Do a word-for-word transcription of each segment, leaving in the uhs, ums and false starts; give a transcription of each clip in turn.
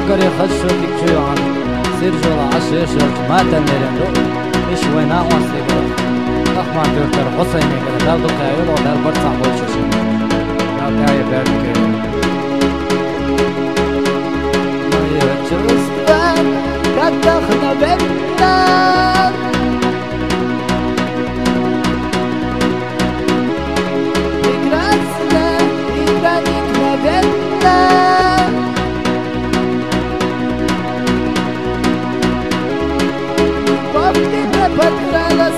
أقري خشوا تكشوا عن سير جولا عشر شرط ما تنيرن رو إيش وين أقوى أخوان دكتور حسين كذا دار دقيقة ودار برصع بوشش يا كاي بارك ما يجلس بان كتخنا بينا يكرسنا يكرنكنا بينا بابتنا بطرالس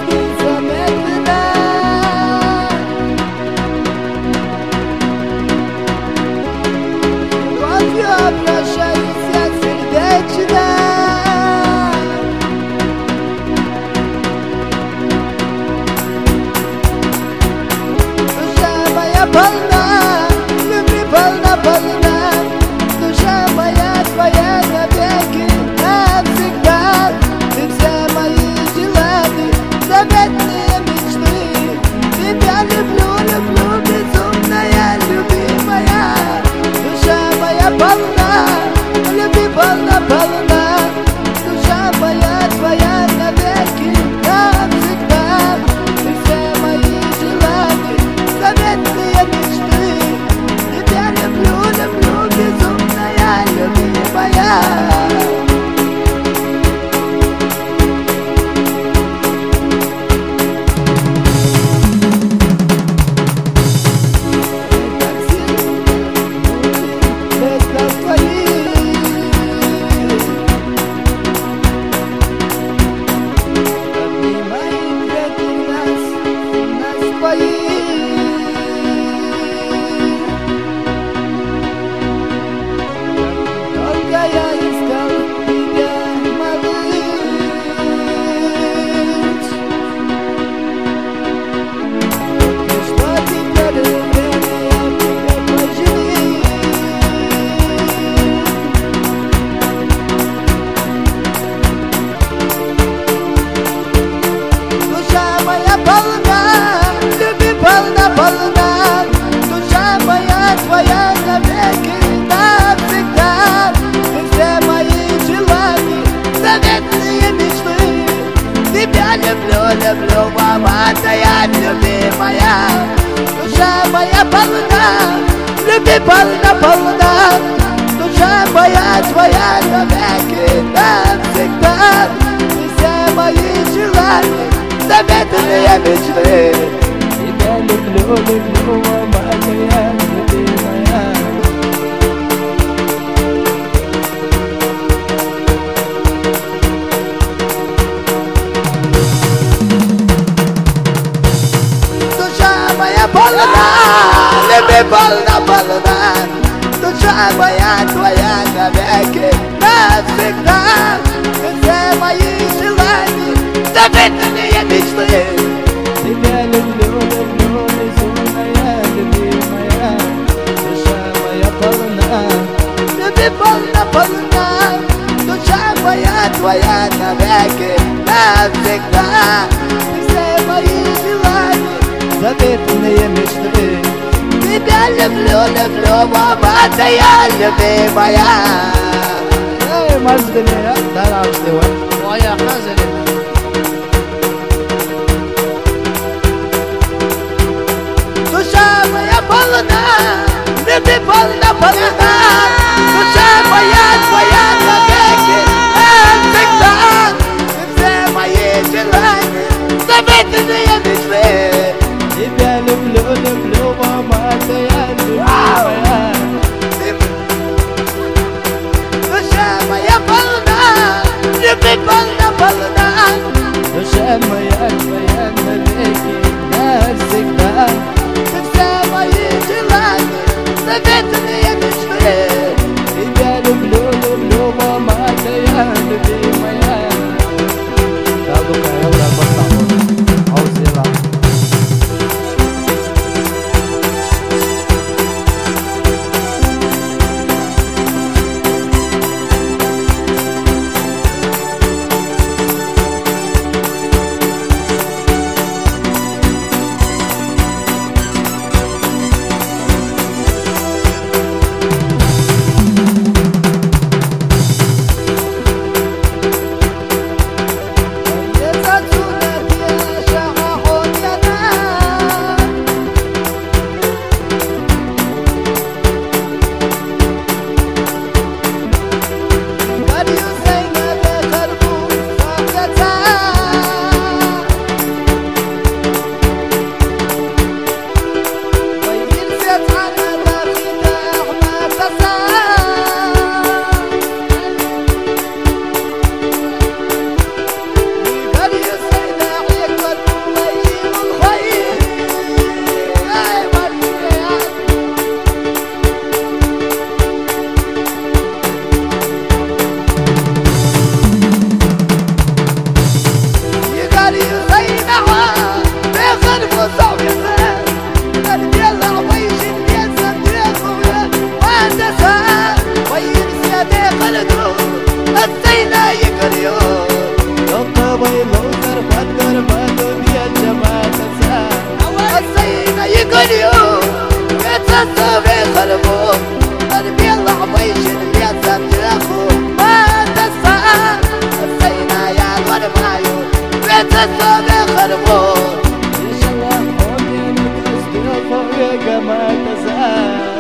люблю, мама, твоя любимая, душа моя полна, люби полна, полна, душа моя твоя навеки, навсегда, и все мои желания, заветные мечты. Тебя люблю, люблю, мама, твоя любимая. Люби полна, полна, душа моя твоя навеки, навсегда, и все мои желания, заветные мечты. Тебя люблю, люблю, безумная, любимая, душа моя полна. Люби полна, полна, душа моя твоя навеки, навсегда, и все мои желания, заветные мечты. Тебя люблю, люблю, мама, твоя любимая. Эй, мазгали, да, да, моя хазали. Душа моя полна, люби полна, полна, душа моя твоя навеки, навсегда, и все мои желания, заветные мечты. Тебя люблю, люблю, мама, твоя любимая. Душа моя полна, люби полна, полна, душа моя твоя навеки, навсегда, и все мои желания, завет لسه بيخربون يشلح حومي نتسكي فوق ما تزال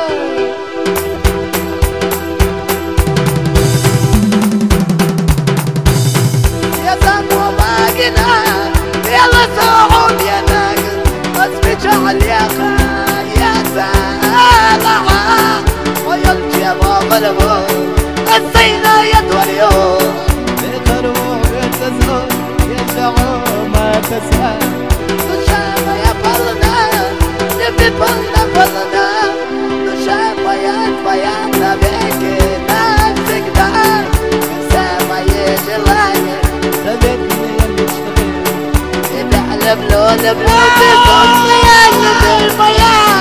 يا زن وباقنا يلا ساعون يا ناقل أسبج عليك يا سالعة ويلجي بغلبه الزينة يدوريون بخروع يتزهر يشعو ما تسهل نشافة يا بلنا نبي بلنا بلنا نشافة يا فيانا بيكي نفسك دار سما يجي لايك سبتني يشتغل يبيع لبلو لبلو بصوت ليالي بالمياه